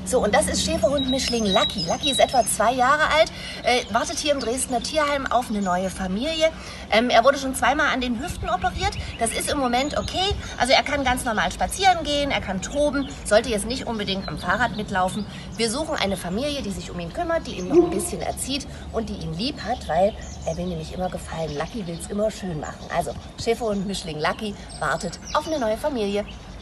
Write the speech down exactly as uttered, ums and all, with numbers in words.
So, und das ist Schäferhund-Mischling Lucky. Lucky ist etwa zwei Jahre alt, äh, wartet hier im Dresdner Tierheim auf eine neue Familie. Ähm, er wurde schon zweimal an den Hüften operiert. Das ist im Moment okay. Also er kann ganz normal spazieren gehen, er kann toben, sollte jetzt nicht unbedingt am Fahrrad mitlaufen. Wir suchen eine Familie, die sich um ihn kümmert, die ihn noch ein bisschen erzieht und die ihn lieb hat, weil er will nämlich immer gefallen. Lucky will es immer schön machen. Also Schäferhund-Mischling Lucky wartet auf eine neue Familie.